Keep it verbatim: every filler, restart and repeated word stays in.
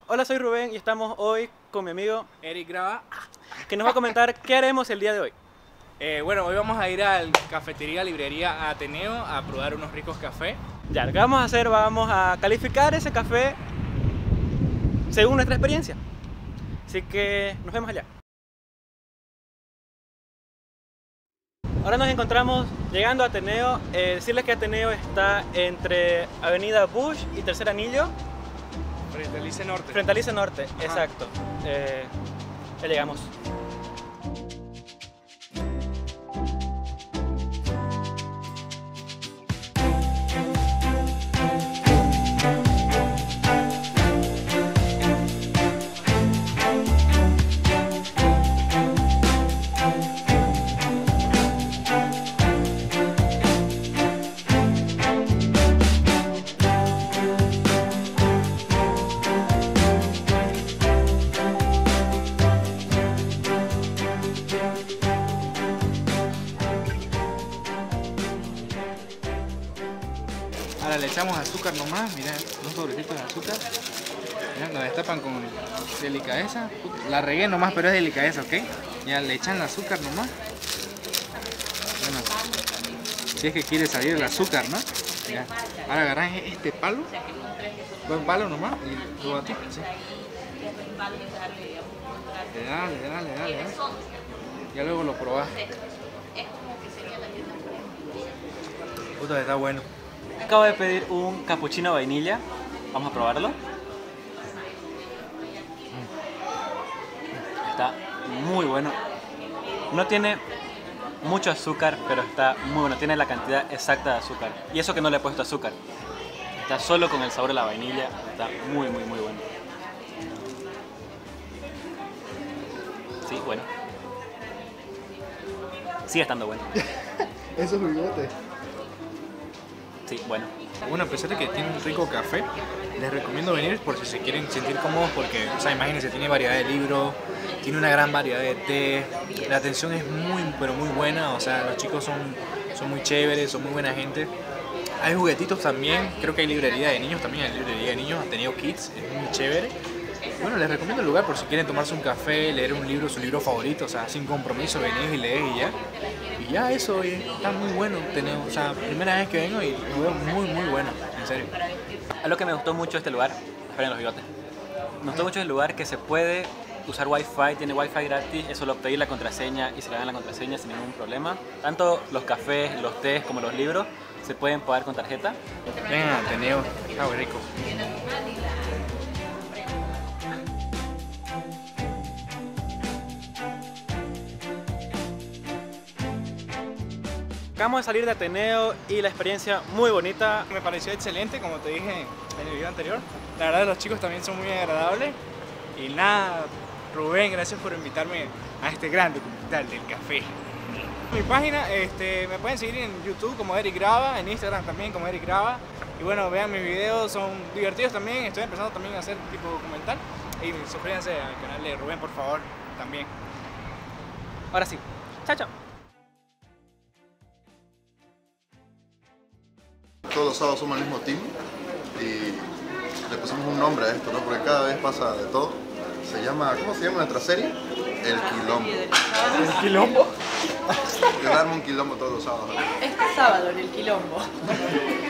Hola, soy Rubén y estamos hoy con mi amigo Eric Grava, que nos va a comentar qué haremos el día de hoy. Eh, bueno, hoy vamos a ir al cafetería, librería Ateneo a probar unos ricos cafés. Ya, lo que vamos a hacer, vamos a calificar ese café según nuestra experiencia. Así que nos vemos allá. Ahora nos encontramos llegando a Ateneo. Eh, decirles que Ateneo está entre Avenida Bush y Tercer Anillo. Frente al Lice Norte. Frente al Lice Norte, Ajá. exacto. Eh, ya llegamos. Ahora le echamos azúcar nomás, mirá, unos sobrecitos de azúcar. Mirá, lo destapan con delicadeza. La regué nomás, pero es delicadeza, ¿ok? Ya le echan el azúcar nomás. Bueno, si es que quiere salir el azúcar, ¿no? Ya. Ahora agarran este palo, buen palo nomás, y lo batís, así. Le da, le da, le da, le da. Ya luego lo probás. Puta, está bueno. Acabo de pedir un cappuccino vainilla. Vamos a probarlo. Está muy bueno. No tiene mucho azúcar, pero está muy bueno. Tiene la cantidad exacta de azúcar. Y eso que no le he puesto azúcar. Está solo con el sabor de la vainilla. Está muy, muy, muy bueno. Sí, bueno. Sigue estando bueno. Eso es bigote. Sí, bueno. Bueno, a pesar de que tiene un rico café, les recomiendo venir por si se quieren sentir cómodos porque, o sea, imagínense, tiene variedad de libros, tiene una gran variedad de té, la atención es muy, pero muy buena, o sea, los chicos son, son muy chéveres, son muy buena gente. Hay juguetitos también, creo que hay librería de niños también, hay librería de niños, Ateneo Kids, es muy chévere. Bueno, les recomiendo el lugar por si quieren tomarse un café, leer un libro, su libro favorito, o sea, sin compromiso, venís y lees y ya. Y ya eso, y está muy bueno, tenemos, o sea, primera vez que vengo y lo veo muy, muy bueno, en serio. Algo que me gustó mucho de este lugar, esperen los bigotes. Me gustó mucho el lugar que se puede usar wifi, tiene wifi gratis, es solo pedir la contraseña y se le dan la contraseña sin ningún problema. Tanto los cafés, los tés como los libros se pueden pagar con tarjeta. Vengan a Ateneo, está muy rico. Acabamos de salir de Ateneo y la experiencia muy bonita. Me pareció excelente, como te dije en el video anterior. La verdad, los chicos también son muy agradables. Y nada, Rubén, gracias por invitarme a este gran documental del café. Mi página, este, me pueden seguir en YouTube como Eric Grava, en Instagram también como Eric Grava. Y bueno, vean mis videos, son divertidos también. Estoy empezando también a hacer tipo documental. Y suscríbanse al canal de Rubén, por favor, también. Ahora sí, chao, chao. Todos los sábados somos el mismo team y le pusimos un nombre a esto, ¿no? Porque cada vez pasa de todo. Se llama, ¿cómo se llama nuestra serie? El Quilombo. ¿El quilombo? Yo armo un quilombo todos los sábados. Este sábado en el Quilombo.